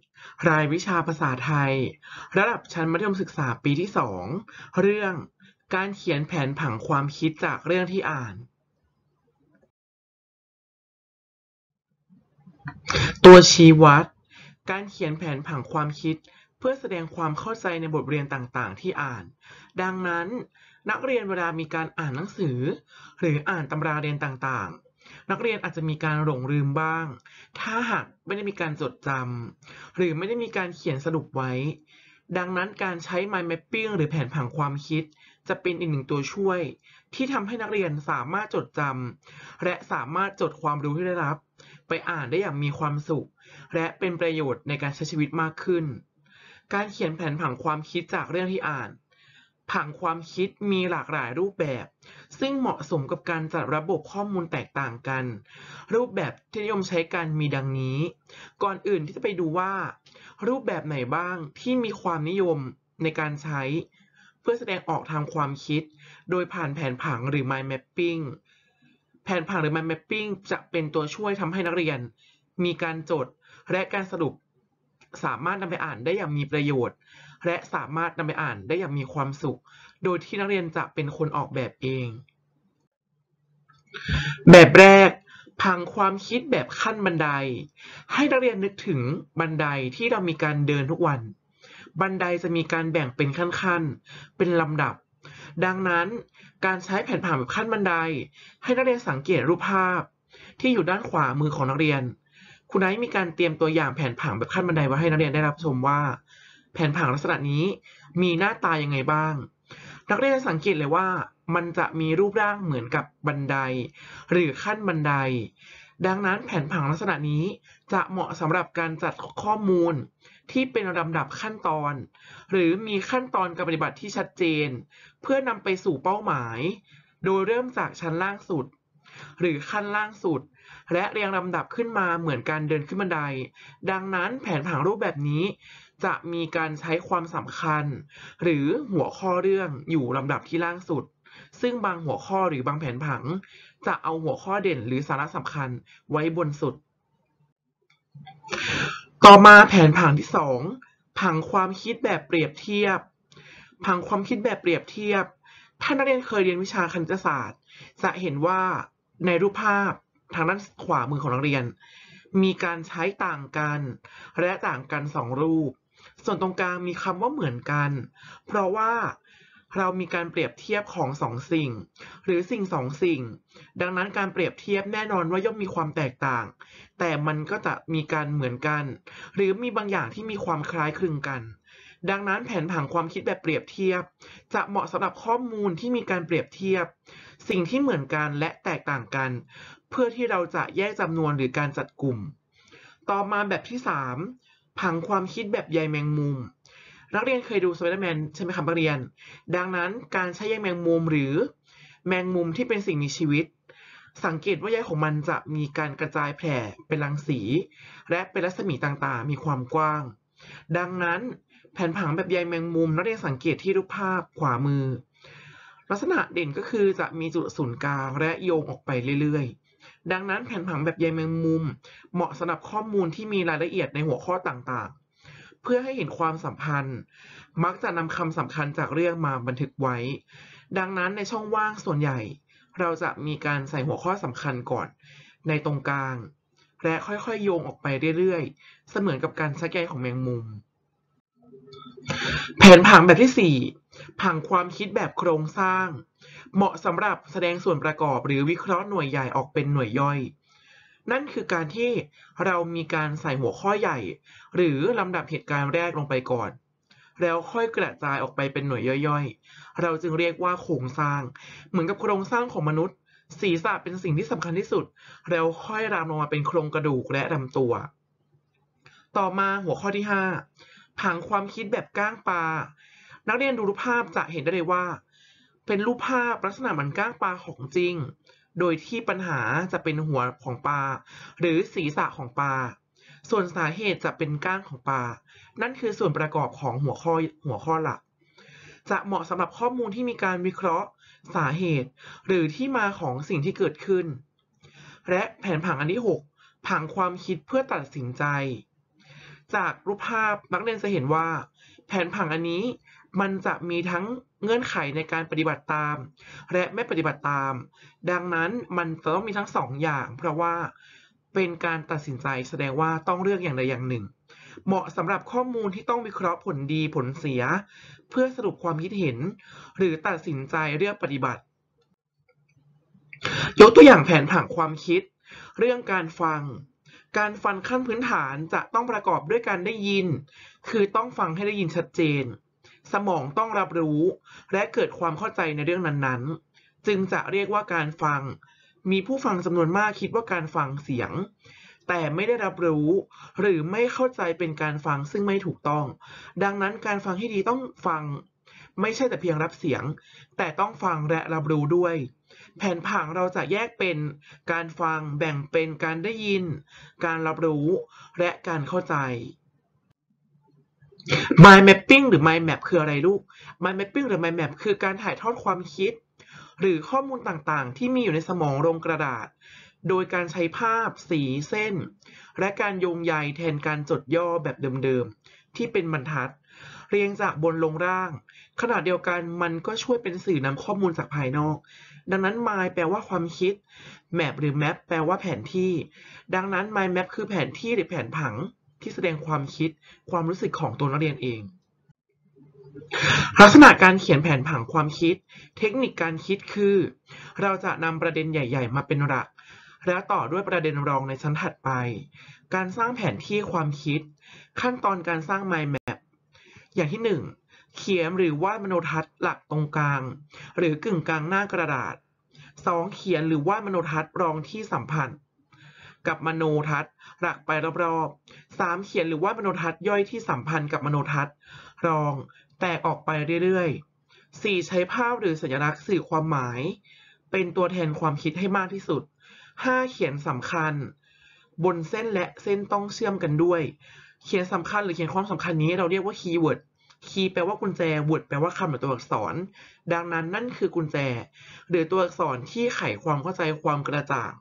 รายวิชาภาษาไทยระดับชั้นมัธยมศึกษาปีที่ 2 เรื่องการเขียนแผนผังความคิดจากเรื่องที่อ่าน ตัวชี้วัดการเขียนแผนผังความคิดเพื่อแสดงความเข้าใจในบทเรียนต่างๆที่อ่าน ดังนั้นนักเรียนเวลามีการอ่านหนังสือหรืออ่านตำราเรียนต่างๆนักเรียนอาจจะมีการหลงลืมบ้างถ้าหากไม่ได้มีการจดจำหรือไม่ได้มีการเขียนสรุปไว้ดังนั้นการใช้ mind mapping หรือแผนผังความคิดจะเป็นอีกหนึ่งตัวช่วยที่ทำให้นักเรียนสามารถจดจำและสามารถจดความรู้ที่ได้รับไปอ่านได้อย่างมีความสุขและเป็นประโยชน์ในการใช้ชีวิตมากขึ้นการเขียนแผนผังความคิดจากเรื่องที่อ่านผังความคิดมีหลากหลายรูปแบบซึ่งเหมาะสมกับการจัดระบบข้อมูลแตกต่างกันรูปแบบที่นิยมใช้กันมีดังนี้ก่อนอื่นที่จะไปดูว่ารูปแบบไหนบ้างที่มีความนิยมในการใช้เพื่อแสดงออกทางความคิดโดยผ่านแผนผังหรือ mind mapping แผนผังหรือ mind mapping จะเป็นตัวช่วยทำให้นักเรียนมีการจดและการสรุปสามารถนำไปอ่านได้อย่างมีประโยชน์และสามารถนำไปอ่านได้อย่างมีความสุขโดยที่นักเรียนจะเป็นคนออกแบบเองแบบแรกผังความคิดแบบขั้นบันไดให้นักเรียนนึกถึงบันไดที่เรามีการเดินทุกวันบันไดจะมีการแบ่งเป็นขั้นๆเป็นลำดับดังนั้นการใช้แผนผังแบบขั้นบันไดให้นักเรียนสังเกตรูปภาพที่อยู่ด้านขวามือของนักเรียนคุณไอซ์มีการเตรียมตัวอย่างแผนผังแบบขั้นบันไดไว้ให้นักเรียนได้รับชมว่าแผนผังลักษณะนี้มีหน้าตายังไงบ้างนักเรียนสังเกตเลยว่ามันจะมีรูปร่างเหมือนกับบันไดหรือขั้นบันไดดังนั้นแผนผังลักษณะนี้จะเหมาะสำหรับการจัดข้อมูลที่เป็นลำดับขั้นตอนหรือมีขั้นตอนการปฏิบัติที่ชัดเจนเพื่อนำไปสู่เป้าหมายโดยเริ่มจากชั้นล่างสุดหรือขั้นล่างสุดและเรียงลำดับขึ้นมาเหมือนการเดินขึ้นบันไดดังนั้นแผนผังรูปแบบนี้จะมีการใช้ความสำคัญหรือหัวข้อเรื่องอยู่ลำดับที่ล่างสุดซึ่งบางหัวข้อหรือบางแผนผังจะเอาหัวข้อเด่นหรือสาระสำคัญไว้บนสุดต่อมาแผนผังที่ 2ผังความคิดแบบเปรียบเทียบผังความคิดแบบเปรียบเทียบถ้านักเรียนเคยเรียนวิชาคณิตศาสตร์จะเห็นว่าในรูปภาพทางด้านขวามือของนักเรียนมีการใช้ต่างกันและต่างกัน2รูปส่วนตรงกลางมีคำว่าเหมือนกันเพราะว่าเรามีการเปรียบเทียบของ2สิ่งหรือสิ่ง2สิ่งดังนั้นการเปรียบเทียบแน่นอนว่าย่อมมีความแตกต่างแต่มันก็จะมีการเหมือนกันหรือมีบางอย่างที่มีความคล้ายคลึงกันดังนั้นแผนผังความคิดแบบเปรียบเทียบจะเหมาะสำหรับข้อมูลที่มีการเปรียบเทียบสิ่งที่เหมือนกันและแตกต่างกันเพื่อที่เราจะแยกจำนวนหรือการจัดกลุ่มต่อมาแบบที่3ผังความคิดแบบใยแมงมุมนักเรียนเคยดู Spider-Man ใช่ไหมครับนักเรียนดังนั้นการใช้ใยแมงมุมหรือแมงมุมที่เป็นสิ่งมีชีวิตสังเกตว่าใยของมันจะมีการกระจายแผ่เป็นรังสีและเป็นรัศมีต่างๆมีความกว้างดังนั้นแผนผังแบบใยแมงมุมนักเรียนสังเกตที่รูปภาพขวามือลักษณะเด่นก็คือจะมีจุดศูนย์กลางและโยงออกไปเรื่อยๆดังนั้นแผนผังแบบใยแมงมุมเหมาะสำหรับข้อมูลที่มีรายละเอียดในหัวข้อต่างๆเพื่อให้เห็นความสัมพันธ์มักจะนำคำสำคัญจากเรื่องมาบันทึกไว้ดังนั้นในช่องว่างส่วนใหญ่เราจะมีการใส่หัวข้อสำคัญก่อนในตรงกลางและค่อยๆโยงออกไปเรื่อยๆเสมือนกับการใช้ใยของแมงมุมแผนผังแบบที่4ผังความคิดแบบโครงสร้างเหมาะสำหรับแสดงส่วนประกอบหรือวิเคราะห์หน่วยใหญ่ออกเป็นหน่วยย่อยนั่นคือการที่เรามีการใส่หัวข้อใหญ่หรือลำดับเหตุการณ์แรกลงไปก่อนแล้วค่อยกระจายออกไปเป็นหน่วยย่อยๆเราจึงเรียกว่าโครงสร้างเหมือนกับโครงสร้างของมนุษย์ศีรษะเป็นสิ่งที่สำคัญที่สุดแล้วค่อยรามลงมาเป็นโครงกระดูกและลำตัวต่อมาหัวข้อที่5ผังความคิดแบบก้างปลานักเรียนดูรูปภาพจะเห็นได้เลยว่าเป็นรูปภาพลักษณะเหมือนก้างปลาของจริงโดยที่ปัญหาจะเป็นหัวของปลาหรือศีรษะของปลาส่วนสาเหตุจะเป็นก้างของปลานั่นคือส่วนประกอบของหัวข้อหลักจะเหมาะสำหรับข้อมูลที่มีการวิเคราะห์สาเหตุหรือที่มาของสิ่งที่เกิดขึ้นและแผนผังอันที่6ผังความคิดเพื่อตัดสินใจจากรูปภาพนักเรียนจะเห็นว่าแผนผังอันนี้มันจะมีทั้งเงื่อนไขในการปฏิบัติตามและไม่ปฏิบัติตามดังนั้นมันจะต้องมีทั้งสองอย่างเพราะว่าเป็นการตัดสินใจแสดงว่าต้องเลือกอย่างใดอย่างหนึ่งเหมาะสำหรับข้อมูลที่ต้องวิเคราะห์ผลดีผลเสียเพื่อสรุปความคิดเห็นหรือตัดสินใจเลือกปฏิบัติยกตัวอย่างแผนผังความคิดเรื่องการฟังขั้นพื้นฐานจะต้องประกอบด้วยการได้ยินคือต้องฟังให้ได้ยินชัดเจนสมองต้องรับรู้และเกิดความเข้าใจในเรื่องนั้นๆจึงจะเรียกว่าการฟังมีผู้ฟังจำนวนมากคิดว่าการฟังเสียงแต่ไม่ได้รับรู้หรือไม่เข้าใจเป็นการฟังซึ่งไม่ถูกต้องดังนั้นการฟังให้ดีต้องฟังไม่ใช่แต่เพียงรับเสียงแต่ต้องฟังและรับรู้ด้วยแผนผังเราจะแยกเป็นการฟังแบ่งเป็นการได้ยินการรับรู้และการเข้าใจ Mind Mapping หรือ Mind Map คืออะไรลูก Mind Mapping หรือ Mind Map คือการถ่ายทอดความคิดหรือข้อมูลต่างๆที่มีอยู่ในสมองลงกระดาษโดยการใช้ภาพสีเส้นและการโยงใยแทนการจดย่อแบบเดิมๆที่เป็นบรรทัดเรียงจากบนลงล่างขณะเดียวกันมันก็ช่วยเป็นสื่อนำข้อมูลจากภายนอกดังนั้น Mind แปลว่าความคิด Map หรือ Map แปลว่าแผนที่ดังนั้น Mind Map คือแผนที่หรือแผนผังที่แสดงความคิดความรู้สึกของตัวนักเรียนเองลักษณะการเขียนแผนผังความคิดเทคนิคการคิดคือเราจะนำประเด็นใหญ่ๆมาเป็นหลักแล้วต่อด้วยประเด็นรองในชั้นถัดไปการสร้างแผนที่ความคิดขั้นตอนการสร้าง Mind Map อย่างที่ 1 เขียนหรือวาดมโนทัศน์หลักตรงกลางหรือกึ่งกลางหน้ากระดาษ 2 เขียนหรือวาดมโนทัศน์รองที่สัมพันธ์กับมโนทัศน์หลักไปรอบๆ 3 เขียนหรือวาดมโนทัศน์ย่อยที่สัมพันธ์กับมโนทัศน์รองแตกออกไปเรื่อยๆ 4 ใช้ภาพหรือสัญลักษณ์สื่อความหมายเป็นตัวแทนความคิดให้มากที่สุด 5 เขียนสำคัญบนเส้นและเส้นต้องเชื่อมกันด้วยเขียนสำคัญหรือเขียนความสำคัญนี้เราเรียกว่าคีย์เวิร์ดคีย์แปลว่ากุญแจเวิร์ดแปลว่าคำหรือตัวอักษรดังนั้นนั่นคือกุญแจหรือตัวอักษรที่ไขความเข้าใจความกระจ่าง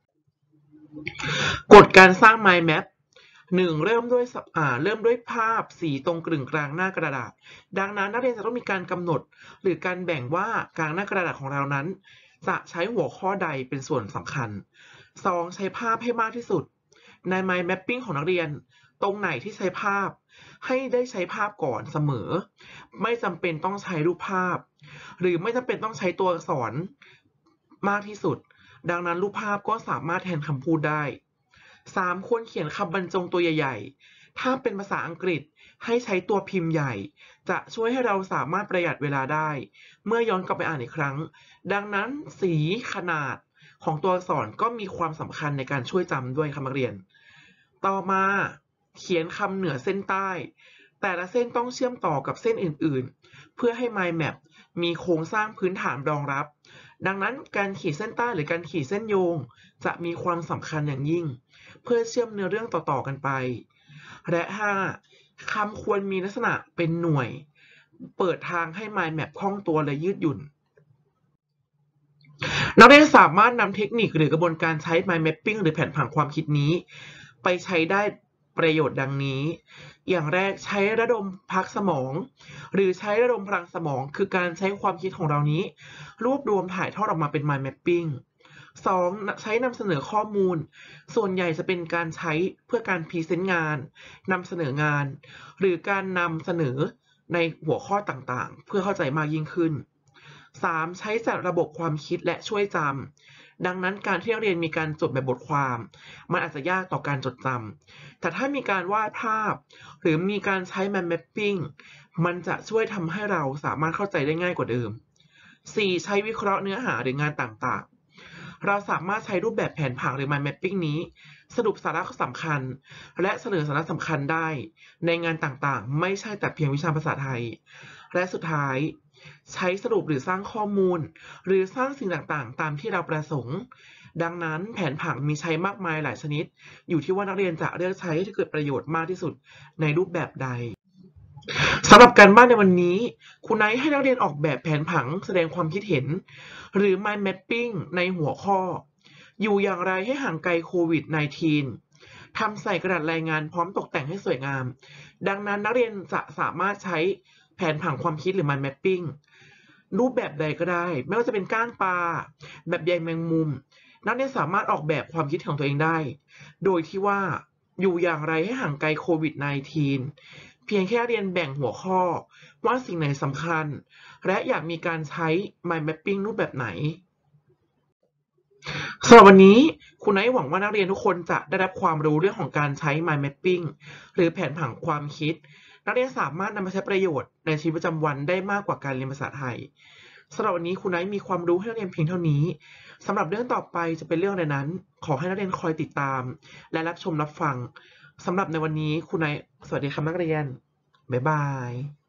กฎการสร้าง Mind Map 1. เริ่มด้วยภาพสีตรงกึ่งกลางหน้ากระดาษดังนั้นนักเรียนจะต้องมีการกำหนดหรือการแบ่งว่ากลางหน้ากระดาษของเรานั้นจะใช้หัวข้อใดเป็นส่วนสำคัญ 2. ใช้ภาพให้มากที่สุดใน Mind Mapping ของนักเรียนตรงไหนที่ใช้ภาพให้ได้ใช้ภาพก่อนเสมอไม่จำเป็นต้องใช้รูปภาพหรือไม่จำเป็นต้องใช้ตัวอักษรมากที่สุดดังนั้นรูปภาพก็สามารถแทนคำพูดได้ 3. ควรเขียนคำบรรจงตัวใหญ่ๆถ้าเป็นภาษาอังกฤษให้ใช้ตัวพิมพ์ใหญ่จะช่วยให้เราสามารถประหยัดเวลาได้เมื่อย้อนกลับไปอ่านอีกครั้งดังนั้นสีขนาดของตัวอักษรก็มีความสำคัญในการช่วยจำด้วยครับนักเรียนต่อมาเขียนคำเหนือเส้นใต้แต่ละเส้นต้องเชื่อมต่อกับเส้นอื่นๆเพื่อให้ Mind Map มีโครงสร้างพื้นฐานรองรับดังนั้นการขีดเส้นใต้หรือการขีดเส้นโยงจะมีความสำคัญอย่างยิ่งเพื่อเชื่อมเนื้อเรื่องต่อๆกันไปและ 5. คำควรมีลักษณะเป็นหน่วยเปิดทางให้ Mind Map คล่องตัวและยืดหยุ่นนักเรียนสามารถนำเทคนิคหรือกระบวนการใช้ Mind Mapping หรือแผนผังความคิดนี้ไปใช้ได้ประโยชน์ดังนี้อย่างแรกใช้ระดมพักสมองหรือใช้ระดมพลังสมองคือการใช้ความคิดของเรานี้รวบรวมถ่ายทอดออกมาเป็น Mind Mapping 2. ใช้นำเสนอข้อมูลส่วนใหญ่จะเป็นการใช้เพื่อการพรีเซนต์งานนำเสนองานหรือการนำเสนอในหัวข้อต่างๆเพื่อเข้าใจมากยิ่งขึ้น 3. ใช้จัดระบบความคิดและช่วยจำดังนั้นการที่นักเรียนมีการจดแบบบทความมันอาจจะยากต่อการจดจำแต่ถ้ามีการวาดภาพหรือมีการใช้ Mind Mapping มันจะช่วยทำให้เราสามารถเข้าใจได้ง่ายกว่าเดิม 4. ใช้วิเคราะห์เนื้อหาหรืองานต่างๆเราสามารถใช้รูปแบบแผนผังหรือ Mind Mapping นี้สรุปสาระสำคัญและเสนอสาระสำคัญได้ในงานต่างๆไม่ใช่แต่เพียงวิชาภาษาไทยและสุดท้ายใช้สรุปหรือสร้างข้อมูลหรือสร้างสิ่งต่างๆตามที่เราประสงค์ดังนั้นแผนผังมีใช้มากมายหลายชนิดอยู่ที่ว่านักเรียนจะเลือกใช้ให้เกิดประโยชน์มากที่สุดในรูปแบบใดสำหรับการบ้านในวันนี้ครูไนท์ให้นักเรียนออกแบบแผนผังแสดงความคิดเห็นหรือ Mind Mapping ในหัวข้ออยู่อย่างไรให้ห่างไกลโควิด -19 ทำใส่กระดาษรายงานพร้อมตกแต่งให้สวยงามดังนั้นนักเรียนจะสามารถใช้แผนผังความคิดหรือ mind mapping รูปแบบใดก็ได้ไม่ว่าจะเป็นก้างปลาแบบใยแมงมุมนักเรียนสามารถออกแบบความคิดของตัวเองได้โดยที่ว่าอยู่อย่างไรให้ห่างไกลโควิด -19 เพียงแค่เรียนแบ่งหัวข้อว่าสิ่งไหนสำคัญและอยากมีการใช้ mind mapping รูปแบบไหนสำหรับวันนี้ครูไนท์หวังว่านักเรียนทุกคนจะได้รับความรู้เรื่องของการใช้ mind mapping หรือแผนผังความคิดนักเรียนสามารถนำมาใช้ประโยชน์ในชีวิตประจำวันได้มากกว่าการเรียนภาษาไทยสำหรับวันนี้ครูไนท์มีความรู้ให้นักเรียนเพียงเท่านี้สำหรับเรื่องต่อไปจะเป็นเรื่องอะไรนั้นขอให้นักเรียนคอยติดตามและรับชมรับฟังสำหรับในวันนี้ครูไนท์สวัสดีครับนักเรียนบ๊ายบาย